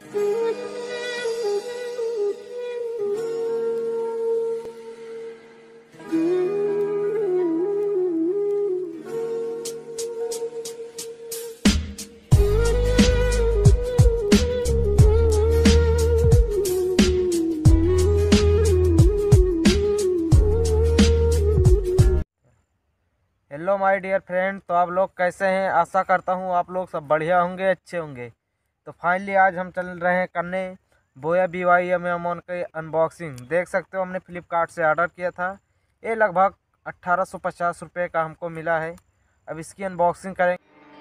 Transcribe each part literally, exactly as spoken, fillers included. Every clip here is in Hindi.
हेलो माय डियर फ्रेंड, तो आप लोग कैसे हैं। आशा करता हूँ आप लोग सब बढ़िया होंगे, अच्छे होंगे। तो फाइनली आज हम चल रहे हैं करने Boya B Y M M के अनबॉक्सिंग। देख सकते हो हमने फ्लिपकार्ट से ऑर्डर किया था। ये लगभग अट्ठारह सौ पचास रुपये का हमको मिला है। अब इसकी अनबॉक्सिंग करेंगे।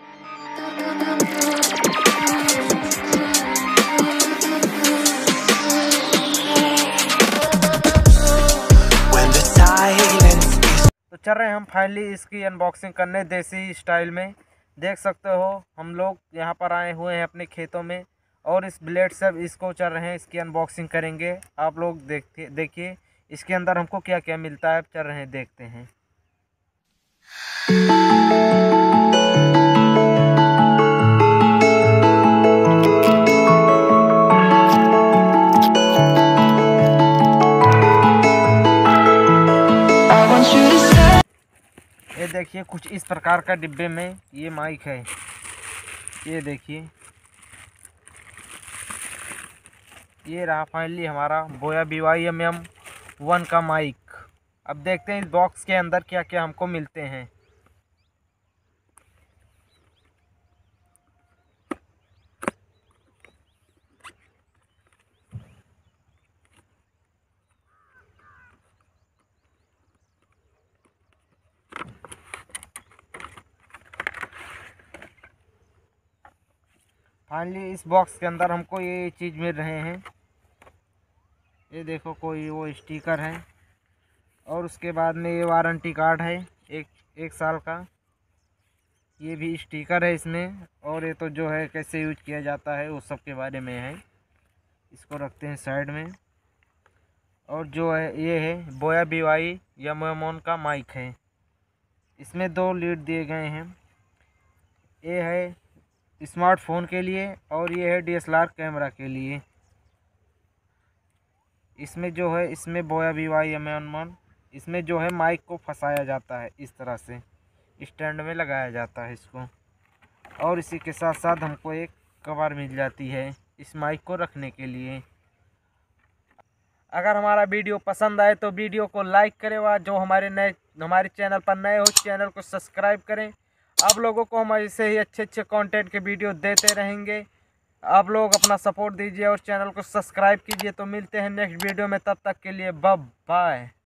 तो चल रहे हैं हम फाइनली इसकी अनबॉक्सिंग करने देसी स्टाइल में। देख सकते हो हम लोग यहाँ पर आए हुए हैं अपने खेतों में और इस ब्लेड से इसको चल रहे हैं, इसकी अनबॉक्सिंग करेंगे। आप लोग देखते देखिए इसके अंदर हमको क्या क्या मिलता है। चल रहे हैं, देखते हैं। ये देखिए कुछ इस प्रकार का डिब्बे में ये माइक है। ये देखिए ये रहा फाइनली हमारा Boya B Y M M one का माइक। अब देखते हैं इस बॉक्स के अंदर क्या क्या हमको मिलते हैं। फाइनली इस बॉक्स के अंदर हमको ये चीज़ मिल रहे हैं। ये देखो कोई वो स्टिकर है और उसके बाद में ये वारंटी कार्ड है एक एक साल का। ये भी स्टिकर है इसमें। और ये तो जो है कैसे यूज किया जाता है वो सब के बारे में है। इसको रखते हैं साइड में। और जो है ये है Boya B Y M M का माइक है। इसमें दो लीड दिए गए हैं। ये है स्मार्टफोन के लिए और ये है D S L R camera के लिए। इसमें जो है इसमें बोया बी वाई एम एम इसमें जो है माइक को फंसाया जाता है, इस तरह से स्टैंड में लगाया जाता है इसको। और इसी के साथ साथ हमको एक कवर मिल जाती है इस माइक को रखने के लिए। अगर हमारा वीडियो पसंद आए तो वीडियो को लाइक करें व जो हमारे नए हमारे चैनल पर नए हो चैनल को सब्सक्राइब करें। आप लोगों को हम ऐसे ही अच्छे अच्छे कंटेंट के वीडियो देते रहेंगे। आप लोग अपना सपोर्ट दीजिए और चैनल को सब्सक्राइब कीजिए। तो मिलते हैं नेक्स्ट वीडियो में, तब तक के लिए बाय बाय।